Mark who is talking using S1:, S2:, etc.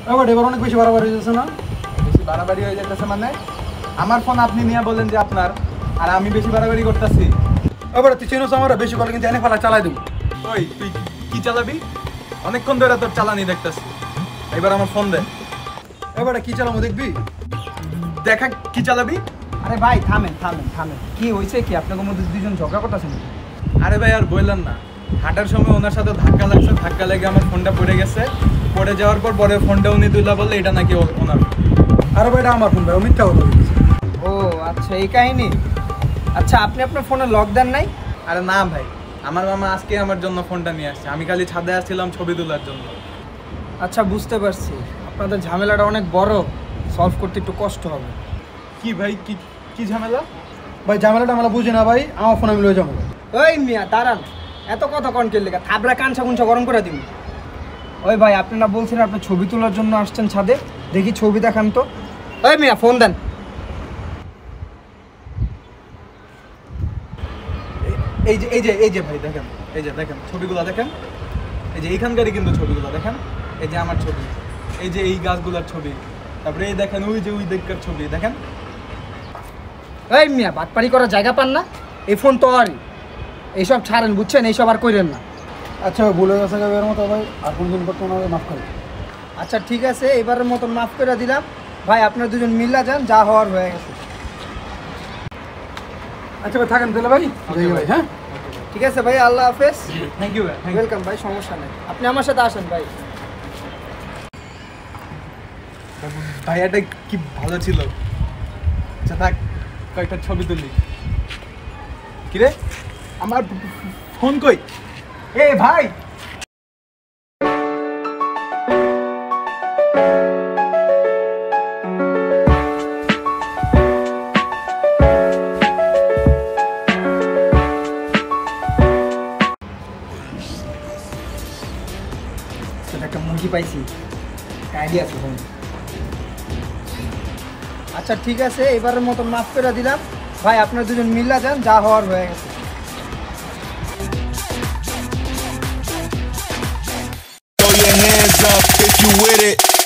S1: এবার এবার অনেক বেশি বাড়াবাড়ি হয়ে যাচ্ছে না?
S2: বেশি বাড়াবাড়ি হয়ে যাচ্ছে মানে? আমার ফোন আপনি নিয়ে বলেন যে আপনার, আর আমি বেশি বাড়াবাড়ি করতেছি।
S1: এবার তুই চিনোস আমার বেশি করলে কিন্তু এনে ফেলা চালাই দেবো।
S2: ওই তুই কি চালাবি? অনেকক্ষণ ধরে তোর চালানি দেখতেছি, এবার আমার ফোন দে।
S1: এবার কি চালাবো দেখবি?
S2: দেখা কি চালাবি?
S3: আরে ভাই থামেন থামেন থামেন, কি হয়েছে কি? আপনাদের মধ্যে দুজন ঝগড়া করতেছেন?
S2: আরে ভাই আর বললেন না, হাঁটার সময় ওনার সাথে ধাক্কা লাগছে, ধাক্কা লেগে আমার ফোনটা পড়ে গেছে। পড়ে যাওয়ার পর পরে ফোনটা উনি তুলা বললে এটা নাকি ওনার।
S1: আরে ভাই এটা আমার ফোন ভাই, ও মিথ্যা কথা বলছে।
S3: ও আচ্ছা এই কাহিনী। আচ্ছা আপনি আপনার ফোনে লক দেন নাই?
S2: আরে না ভাই, আমার মামা আজকে আমার জন্য ফোনটা নিয়ে আসছে, আমি খালি ছাদে আসছিলাম ছবি তোলার জন্য।
S3: আচ্ছা বুঝতে পারছি, আপনাদের ঝামেলাটা অনেক বড়, সলভ করতে একটু কষ্ট হবে।
S2: কি ভাই কি কি ঝামেলা?
S1: ভাই ঝামেলাটা আমরা বুঝি না ভাই, আমার ফোন আমি লয়ে যাবো।
S3: ওই মিয়া দাঁড়ান, এত কথা কনকের লেখা থাবড়া কাঞ্চা কুঞ্চা গরম করে দিন। ওই ভাই আপনারা বলছেন আপনি ছবি তোলার জন্য আসছেন ছাদে, দেখি ছবি দেখান তো। ওই মিয়া ফোন দেন।
S2: এই যে ভাই দেখেন, এই যে দেখেন ছবিগুলো দেখেন, এই যে এইখানকারই কিন্তু ছবিগুলো দেখেন, এই যে আমার ছবি, এই যে এই গাছগুলোর ছবি, তারপরে এই দেখেন ওই যে ওই দিককার ছবি দেখেন।
S3: এই মিয়া বাটপারি করার জায়গা পান না? এই ফোন তো আরই, এইসব ছাড়েন বুঝছেন, এইসব আর কইরেন না।
S1: আচ্ছা ভুলে গেছে এর মতো ভাই, আর কোনদিন করতে না মাফ করে।
S3: আচ্ছা ঠিক আছে, এবারের মতন মাফ করে দিলাম। ভাই আপনারা দুজন মিল্লা যান, যা হওয়ার হয়ে গেছে।
S1: আচ্ছা ভাই থাকেন তাহলে ভাই। ভাই হ্যাঁ
S3: ঠিক আছে ভাই, আল্লাহ হাফেজ।
S2: থ্যাংক ইউ ভাই,
S3: ওয়েলকাম ভাই, সমস্যা নেই, আপনি আমার সাথে আসেন ভাই।
S2: ভাইয়াটা কি ভালো ছিল। আচ্ছা থাক, কয়েকটা ছবি তুলি। কিরে আমার ফোন কই? এ ভাই
S3: একটা মুরগি পাইছি, আইডিয়া আছে ফোন। আচ্ছা ঠিক আছে, এবারের মতন মাফ করে দিলাম। ভাই আপনারা দুজন মিল্লা যান, যা হওয়ার হয়ে গেছে।
S4: Throw your hands up if you with it.